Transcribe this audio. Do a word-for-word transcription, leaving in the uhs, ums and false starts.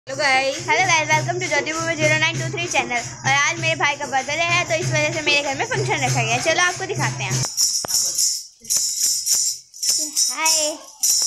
Hello guys hello guys welcome to Jyoti movie zero nine two three channel. और आज मेरे भाई का बर्थडे है तो इस वजह से मेरे घर में फंक्शन रखा गया है। चलो आपको दिखाते हैं। हाय